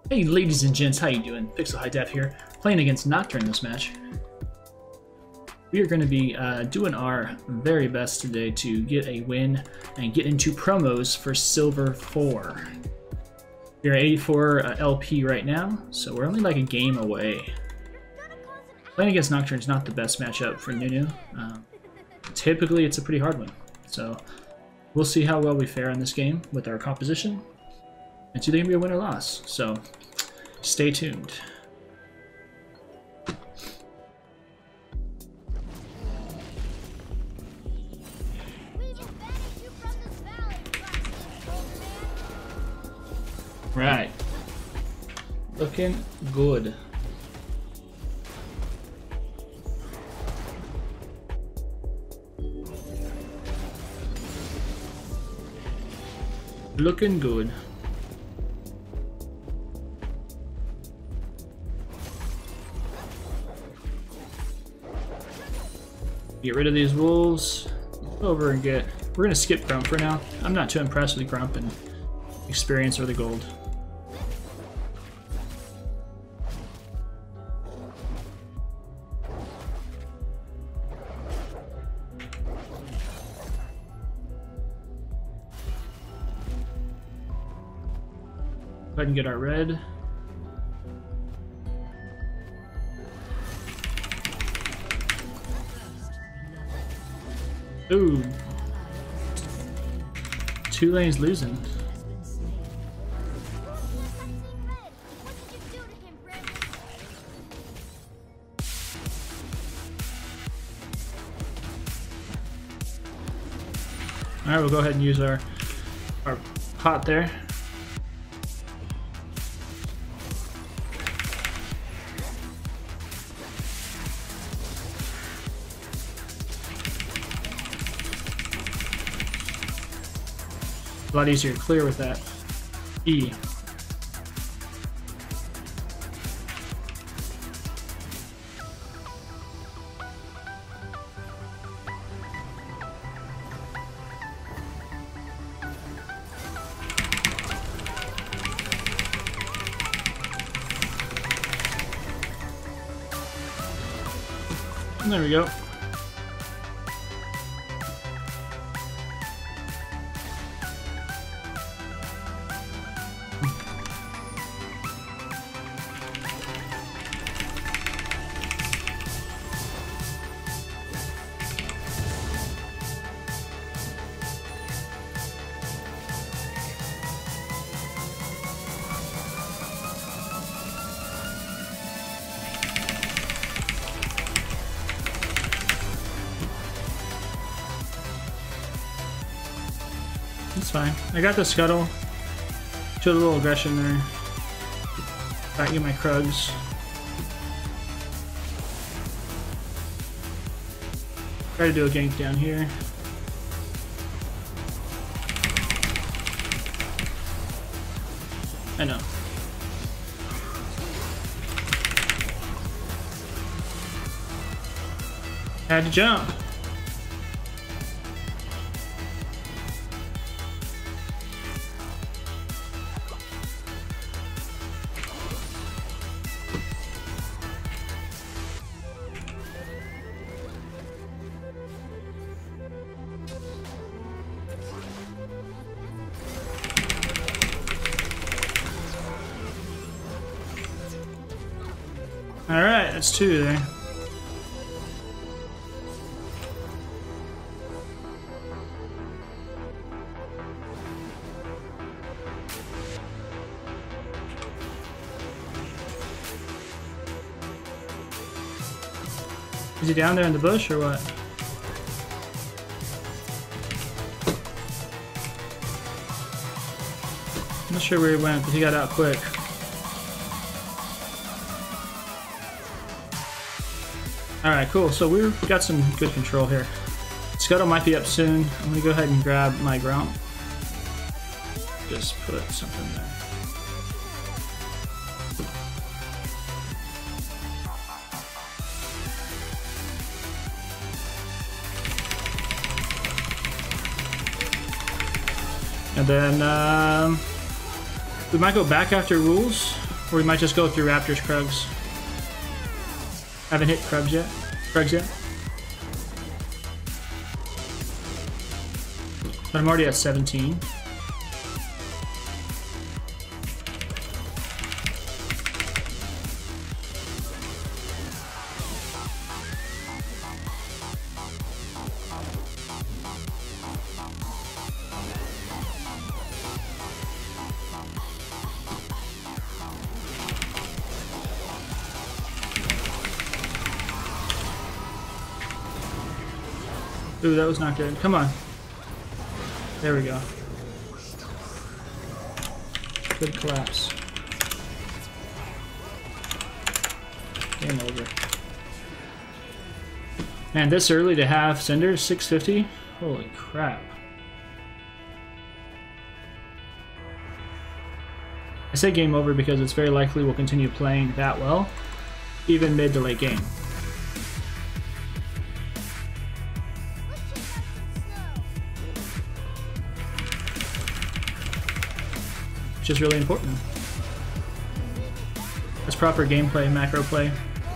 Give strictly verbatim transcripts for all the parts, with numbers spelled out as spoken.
Hey ladies and gents, how you doing? Pixelhidef here, playing against Nocturne this match. We are going to be uh, doing our very best today to get a win and get into promos for Silver four. We're at eighty-four uh, L P right now, so we're only like a game away. Playing against Nocturne is not the best matchup for Nunu. Um, typically it's a pretty hard one, so we'll see how well we fare in this game with our composition. It's either going to be a win or loss, so stay tuned. Right. Looking good. Looking good. Get rid of these wolves. Go over and get... We're going to skip Grump for now. I'm not too impressed with Grump and experience or the gold. Go ahead and get our red. Ooh. Two lanes losing. Alright, we'll go ahead and use our our pot there. A lot easier to clear with that E. And there we go. It's fine. I got the scuttle. Showed a little aggression there. Got you my Krugs. Try to do a gank down here. I know. Had to jump. Alright, that's two there. Is he down there in the bush or what? I'm not sure where he went, but he got out quick. Alright, cool. So we've got some good control here. Scuttle might be up soon. I'm going to go ahead and grab my Grump. Just put something there. And then um, we might go back after rules. Or we might just go through Raptors Krugs. Haven't hit Krugs yet. Krugs yet. But I'm already at seventeen. Ooh, that was not good. Come on. There we go. Good collapse. Game over. Man, this early to have Cinder, six fifty? Holy crap. I say game over because it's very likely we'll continue playing that well, even mid to late game. Which is really important. That's proper gameplay, macro play.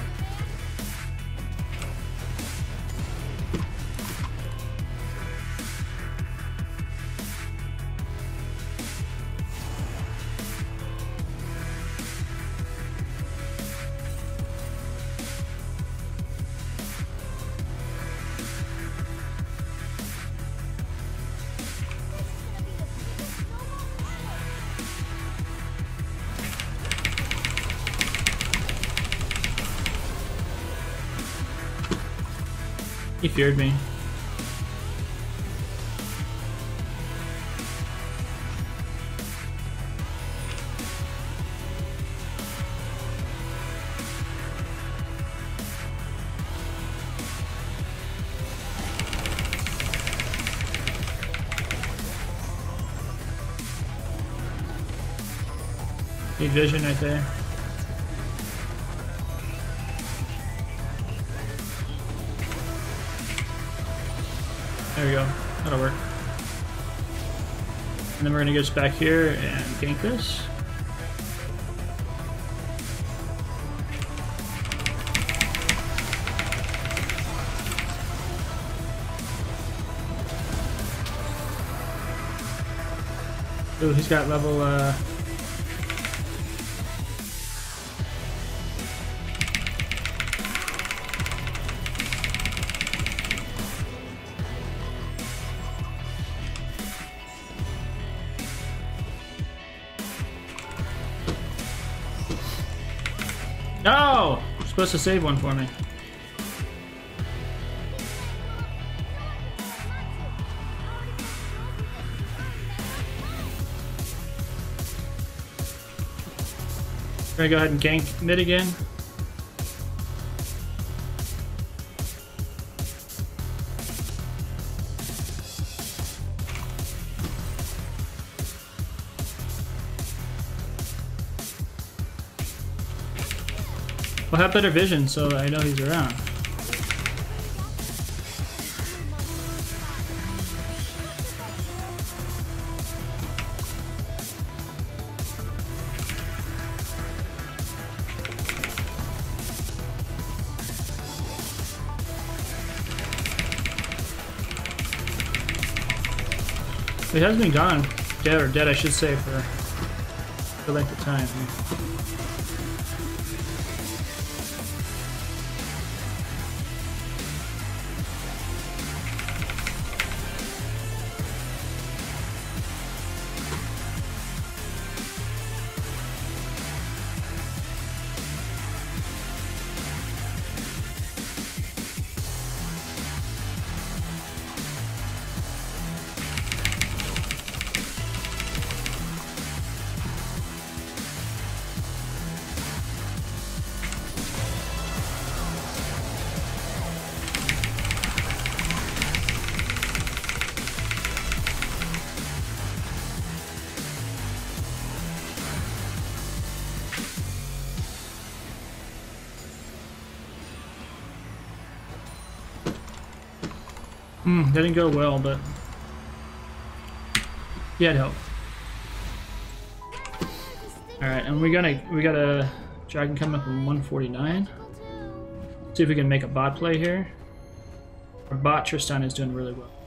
He feared me. Need vision right there. There we go. That'll work. And then we're gonna get back here and gank this. Ooh, he's got level uh No! You're supposed to save one for me. We're gonna go ahead and gank mid again. We'll have better vision, so I know he's around. He hasn't been gone, dead or dead, I should say, for the length of time. Hmm, didn't go well, but he had help. All right, and we gotta we got a dragon coming up in one forty-nine. See if we can make a bot play here. Our bot Tristan is doing really well.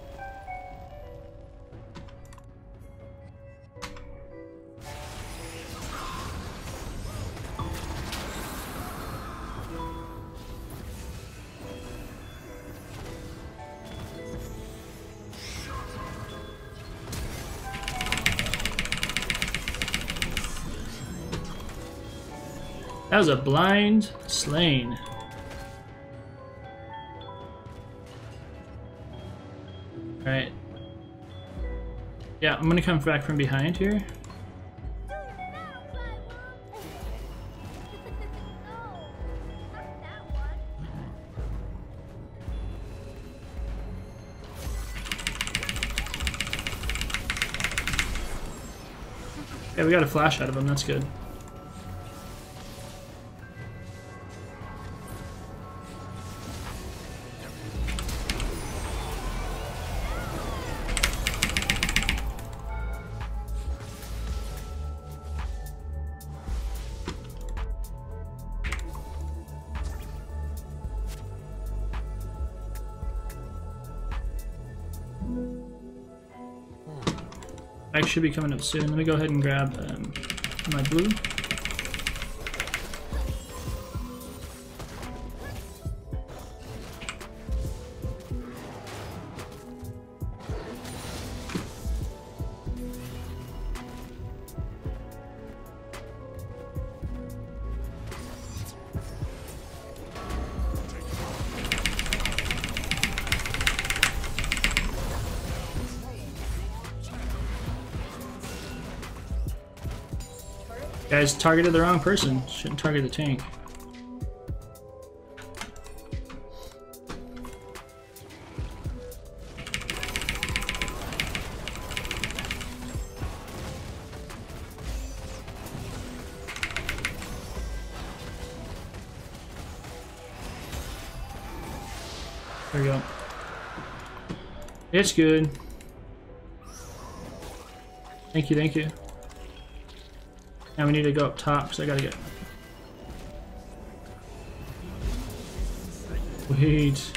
That was a blind slain. Alright. Yeah, I'm gonna come back from behind here. Yeah, we got a flash out of him, that's good. I should be coming up soon. Let me go ahead and grab um, my blue. Guys targeted the wrong person. Shouldn't target the tank. There we go. It's good. Thank you, thank you. Now we need to go up top because I gotta get. Wait.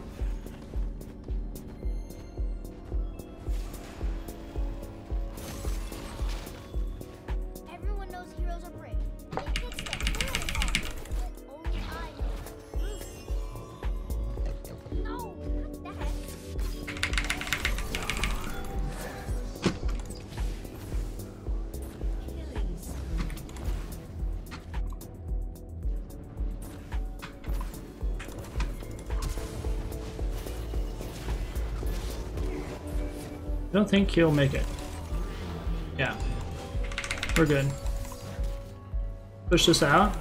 Everyone knows heroes are brave. They fix them really hard, but only I know. No, not that. I don't think he'll make it. Yeah. We're good. Push this out.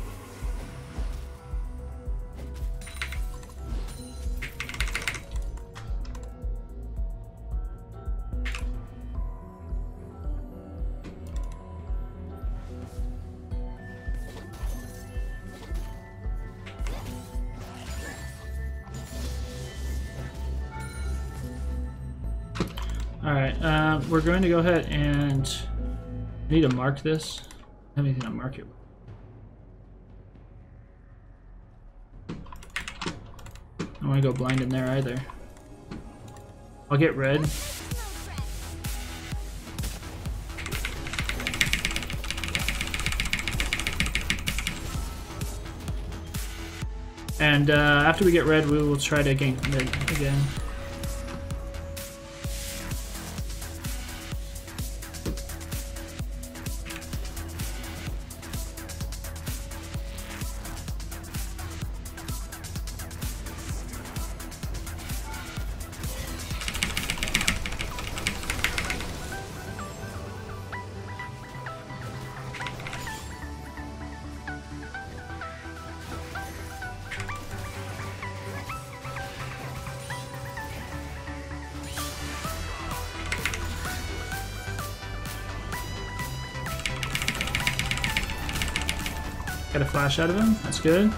Alright, uh, we're going to go ahead and I need to mark this. I don't have anything to mark it with. I don't want to go blind in there either. I'll get red. And uh, after we get red, we will try to gank mid again. Got a flash out of him, that's good.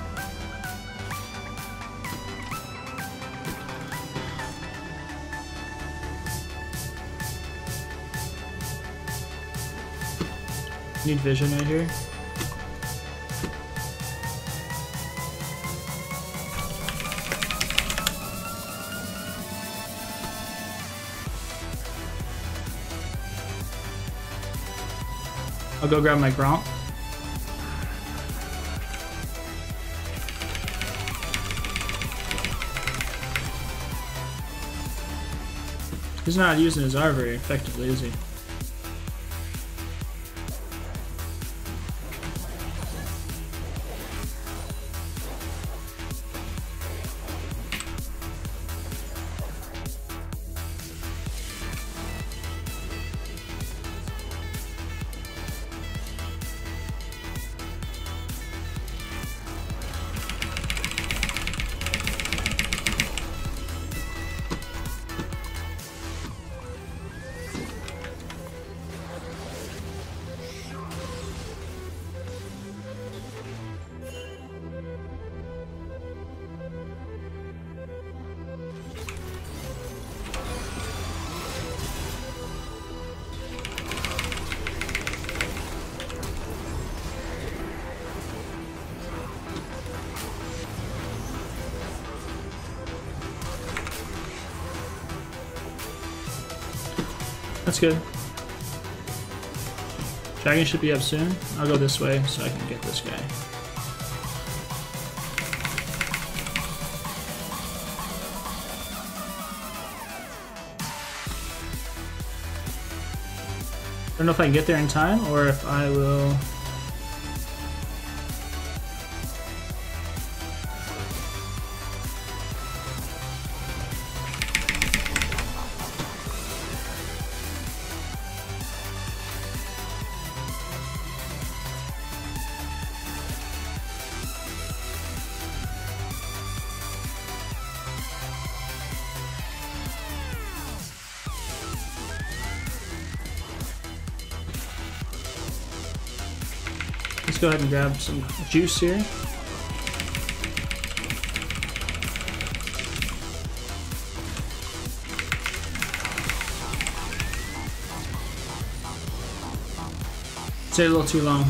Need vision right here. I'll go grab my Gromp. He's not using his R very effectively, is he? That's good. Dragon should be up soon. I'll go this way so I can get this guy. I don't know if I can get there in time or if I will... Let's go ahead and grab some juice here. Stayed a little too long.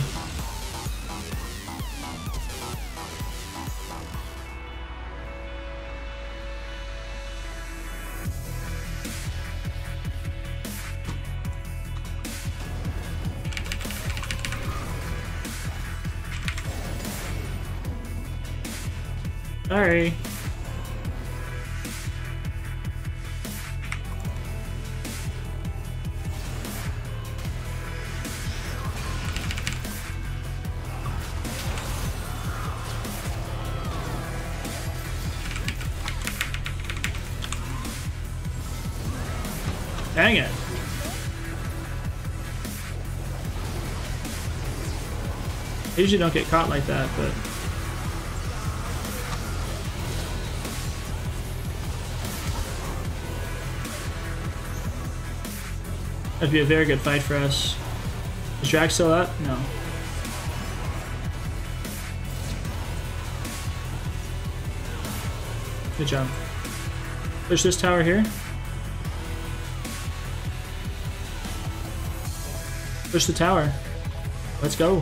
Sorry. Dang it. I usually don't get caught like that, but... That'd be a very good fight for us. Is Drag still up? No. Good job. Push this tower here. Push the tower. Let's go.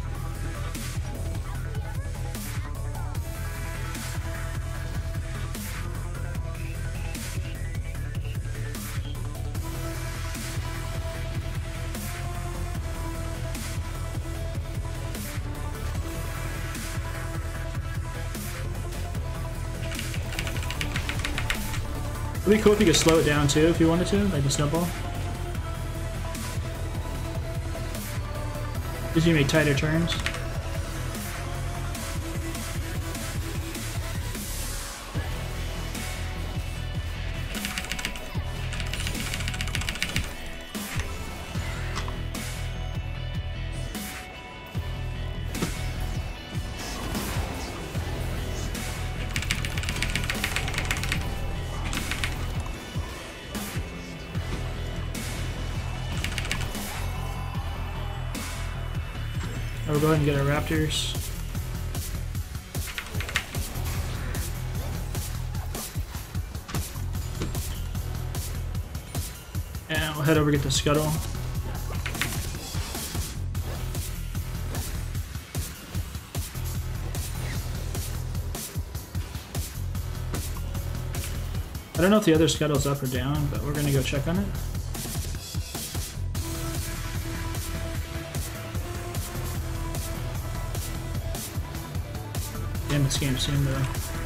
It'd be cool if you could slow it down too if you wanted to, like the snowball. Gives you make tighter turns. We'll go ahead and get our raptors. And we'll head over and get the scuttle. I don't know if the other scuttle's up or down, but we're gonna go check on it. Damn, this game soon though.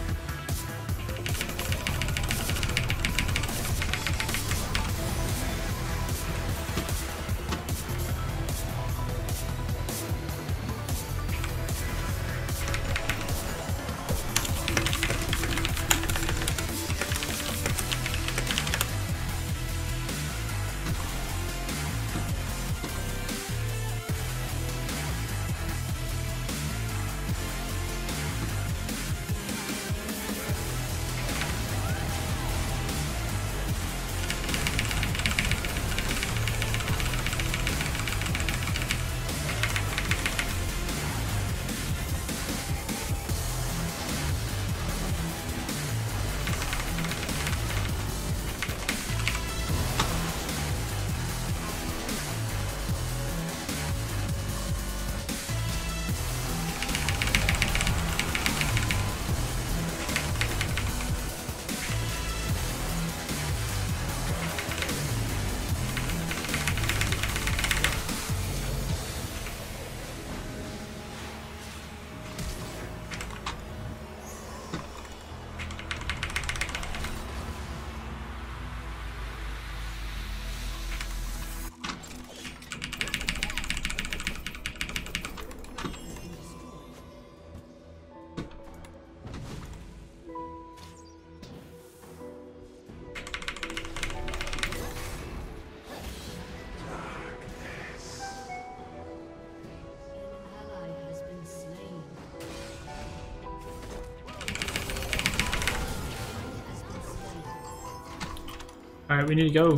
Alright, we need to go.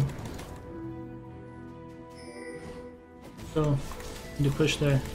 So, need to push there.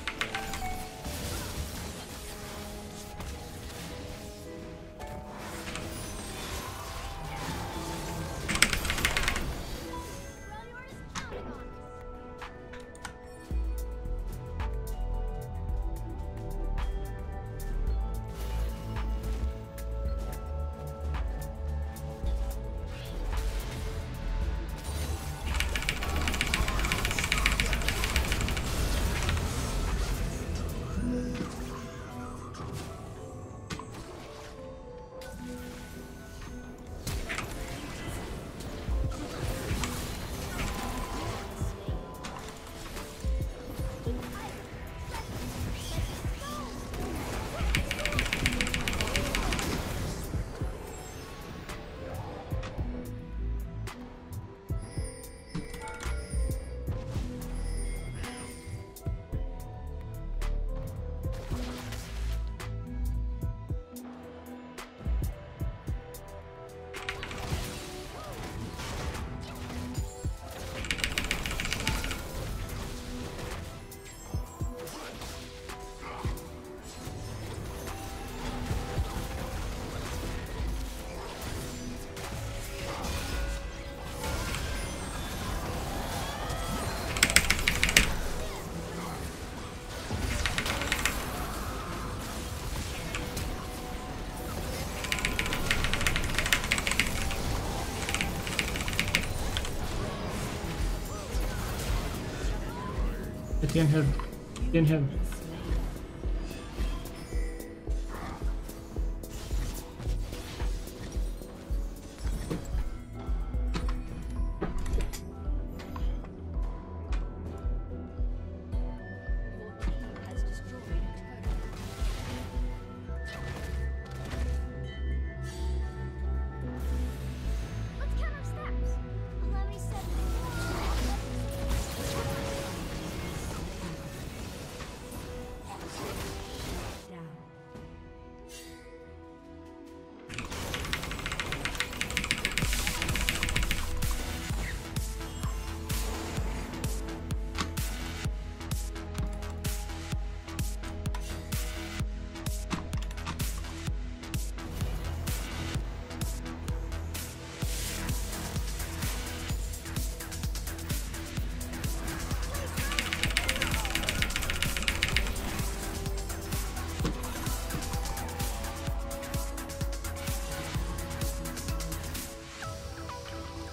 Get the inhib. The inhib.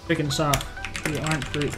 Kicking us off. We aren't fruit.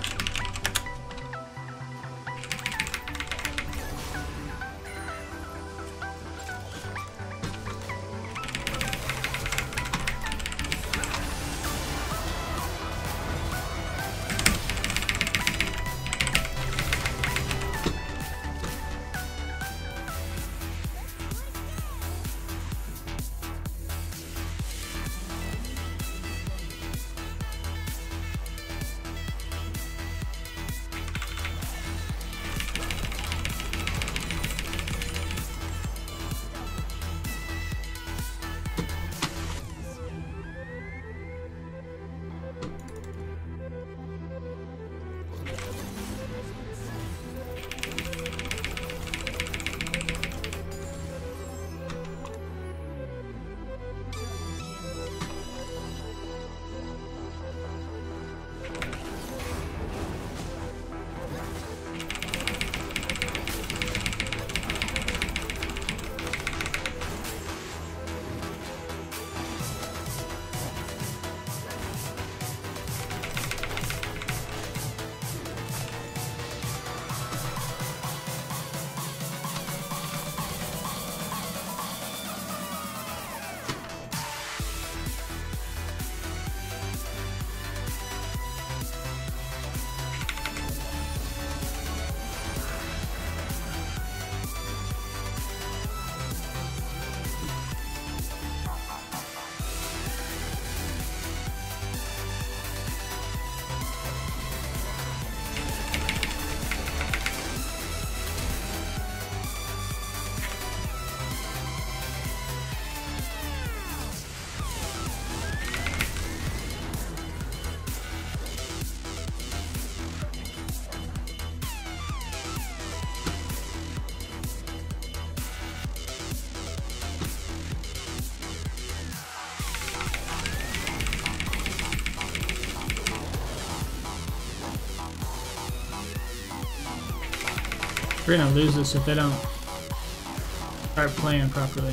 We're gonna lose this if they don't start playing properly.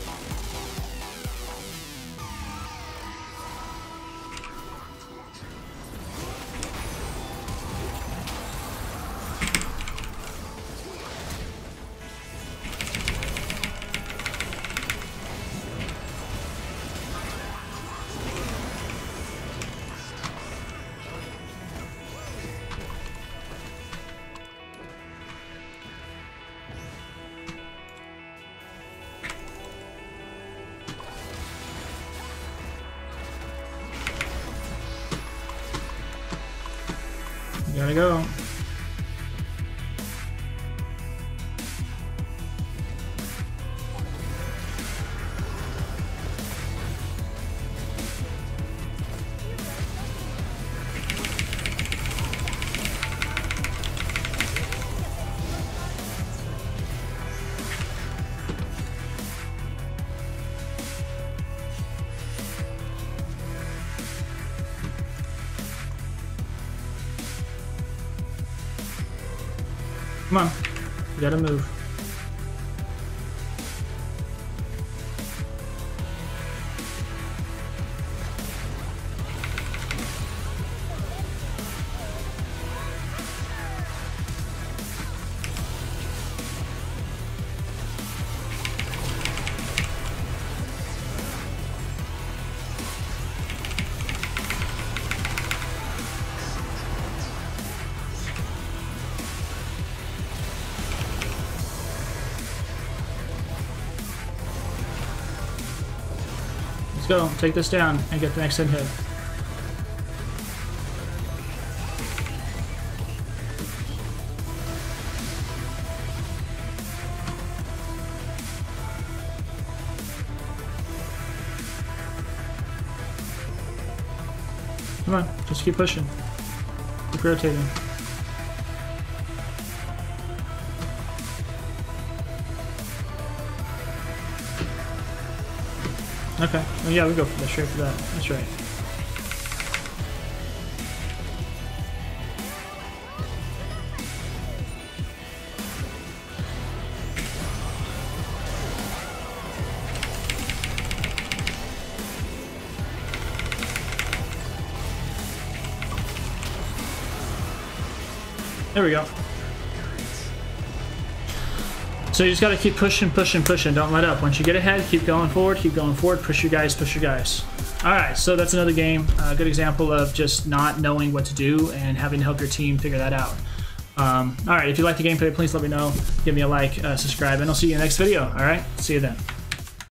Gotta go. Come on, we gotta move. Go, take this down and get the next inhib. Come on, just keep pushing. Keep rotating. Okay. Oh, yeah, we go for that, straight for that. That's right. There we go. So you just got to keep pushing, pushing, pushing. Don't let up. Once you get ahead, keep going forward, keep going forward. Push your guys, push your guys. All right, so that's another game. A good example of just not knowing what to do and having to help your team figure that out. Um, all right, if you like the gameplay, please let me know. Give me a like, uh, subscribe, and I'll see you in the next video. All right, see you then.